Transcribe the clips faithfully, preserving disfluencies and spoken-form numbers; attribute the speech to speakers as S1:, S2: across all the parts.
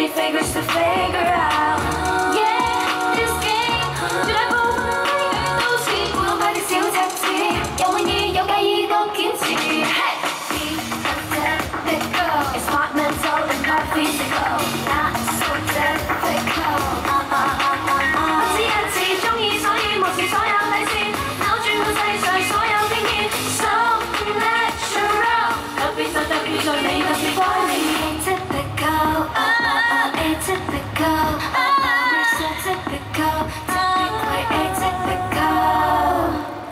S1: many figures to figure out. Yeah, this game 絕大部分都是每個快啲小赤子，有滿意有介意都堅持。Hey, be a typical, it's smart mental and not physical, not so typical. 我只一次中意，所以無視所有底線，扭轉到世上所有偏見。So natural， 特別就特別在你特別乖你。Atypical, oh oh oh, atypical, oh oh, you're so typical, typically atypical.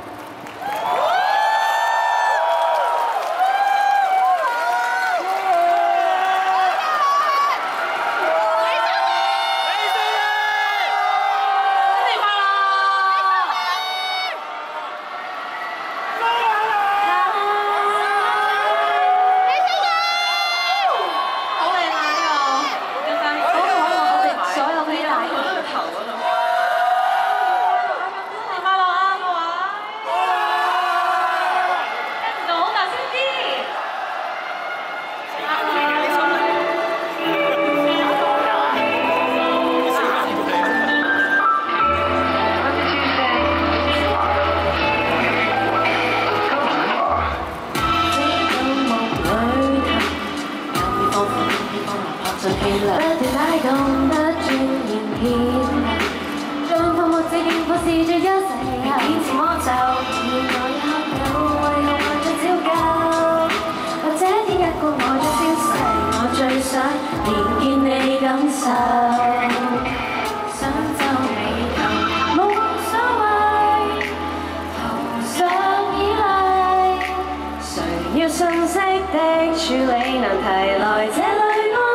S1: 不斷拉動得轉現顯，將泡沫這勁火試着休息下，顯自魔咒。原來也有為何還在照舊？或者天一個我在消逝，我最想連見你感受。想皺眉頭冇所謂，頭上依賴，誰要信息的處理難題來這裏。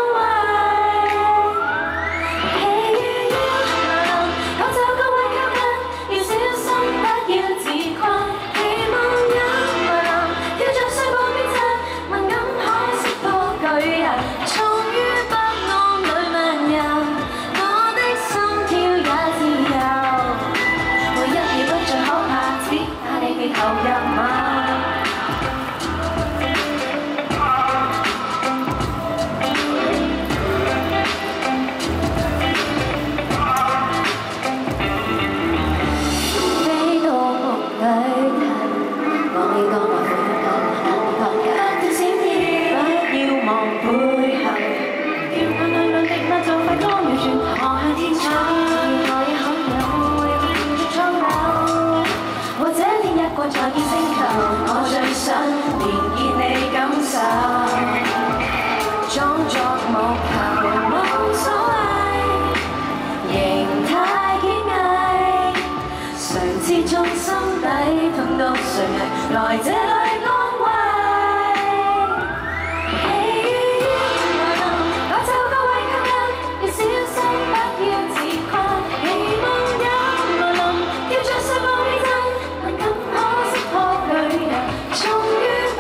S1: 再見星球，我最想連結你感受。裝作木頭冇所謂，形態堅毅，誰知中心底痛到誰危？來這裏安慰。喜與憂來臨，我就各位吸引，要小心不要自困。期望也來臨，要着上放氣陣。終於。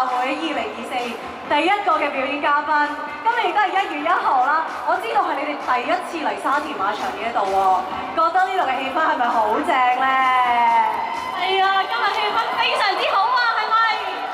S2: 馬會二零二四年第一個嘅表演嘉賓，今年亦都係一月一號啦。我知道係你哋第一次嚟沙田馬場呢一度喎，覺得呢度嘅氣氛係咪好正咧？係啊，今日氣氛非常之好啊，係咪？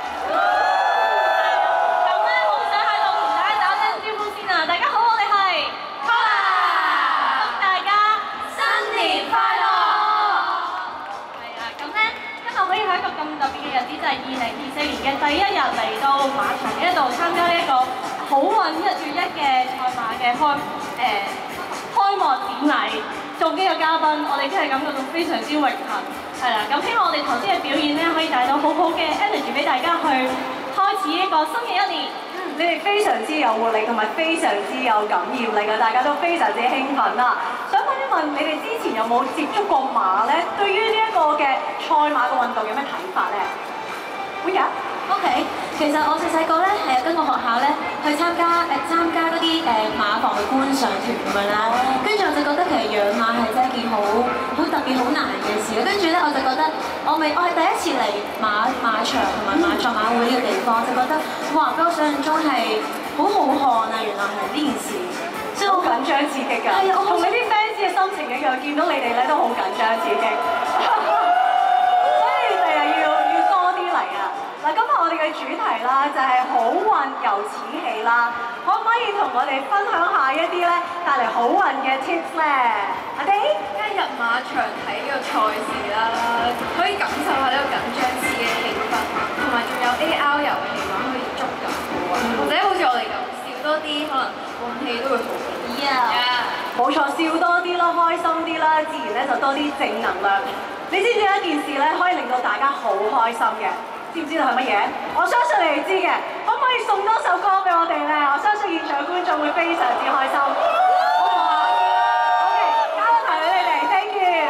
S2: 咁咧，好想喺度同大家打聲招呼先啊！大家好，我哋係 Collar， 祝大家新年快樂！係啊，咁咧。可以喺一個咁特別嘅日子，就係二零二四年嘅第一日嚟到馬場呢一度參加呢一個好運一月一嘅賽馬嘅開誒、呃、開幕典禮，做呢個嘉賓，我哋真係感覺到非常之榮幸。係啦，咁希望我哋頭先嘅表演咧，可以帶到好好嘅 energy 俾大家去開始呢個新嘅一年。嗯，你哋非常之有活力，同埋非常之有感染力嘅，大家都非常之興奮啦。想問一問你哋之前有冇接觸過馬咧？對於呢一個嘅賽馬嘅運動有咩睇法咧？會有
S3: ？OK， 其實我細細個咧係有跟個學校咧去參加誒參加嗰啲誒馬房嘅觀賞團咁樣啦，跟住我就覺得其實養馬係真係一件好好特別好難嘅事。跟住咧我就覺得我未我係第一次嚟馬馬場同埋馬賽馬會呢個地方，就覺得哇比我想象中係好浩瀚啊！原來係呢件事。
S2: 所以好緊張刺激㗎，同你啲 fans 嘅心情一樣，見到你哋咧都好緊張刺激，所以第日要要多啲嚟啊！嗱，今日我哋嘅主題啦就係好運由此起啦，可唔可以同我哋分享下一啲咧帶嚟好運嘅 tips 咧？阿哋
S4: 加入馬場睇呢個賽事啦，可以感受下呢個緊張刺激嘅氣氛，同埋仲有 A R 遊戲玩可以捉緊好啊，或者好似我哋咁笑多啲，可能運氣都會好啲。
S2: 冇錯，笑多啲啦，開心啲啦，自然咧就多啲正能量。你知唔知一件事咧可以令到大家好開心嘅？知唔知道係乜嘢？我相信你哋知嘅，可唔可以送多首歌俾我哋咧？我相信現場觀眾會非常之開心。OK， 交個台俾你哋 ，thank you。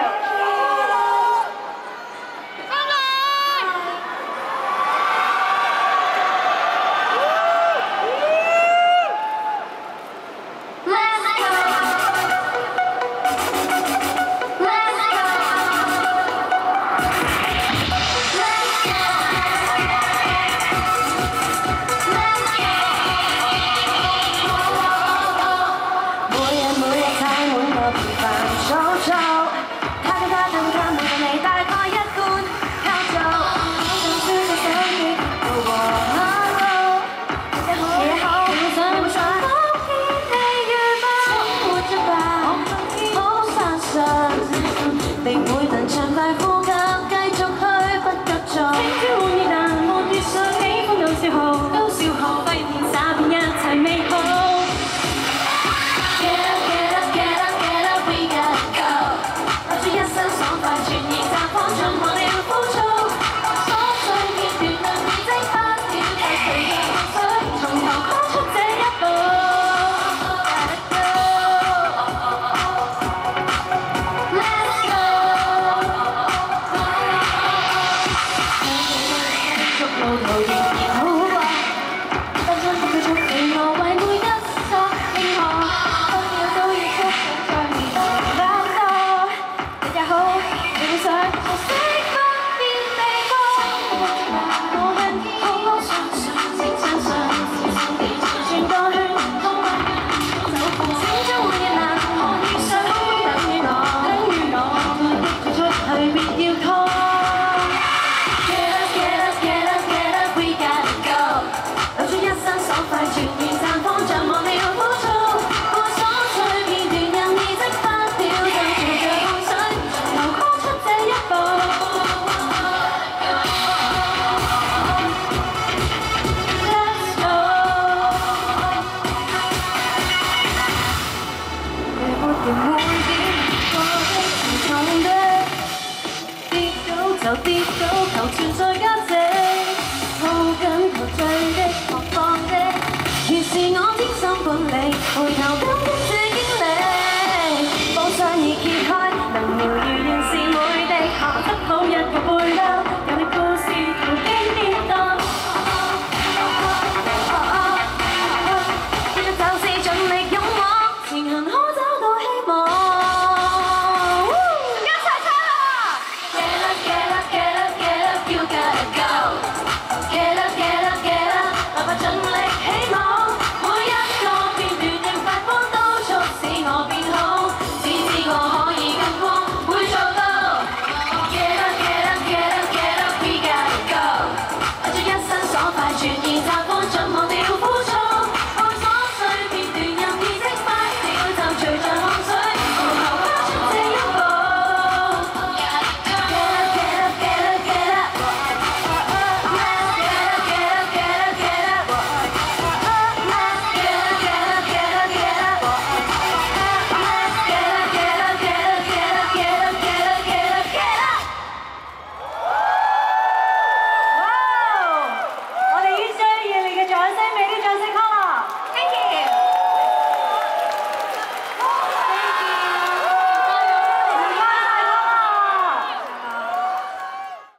S1: 就跌倒，求存在交織，抱緊陶醉的、渴望的，原是我天生本領，回頭。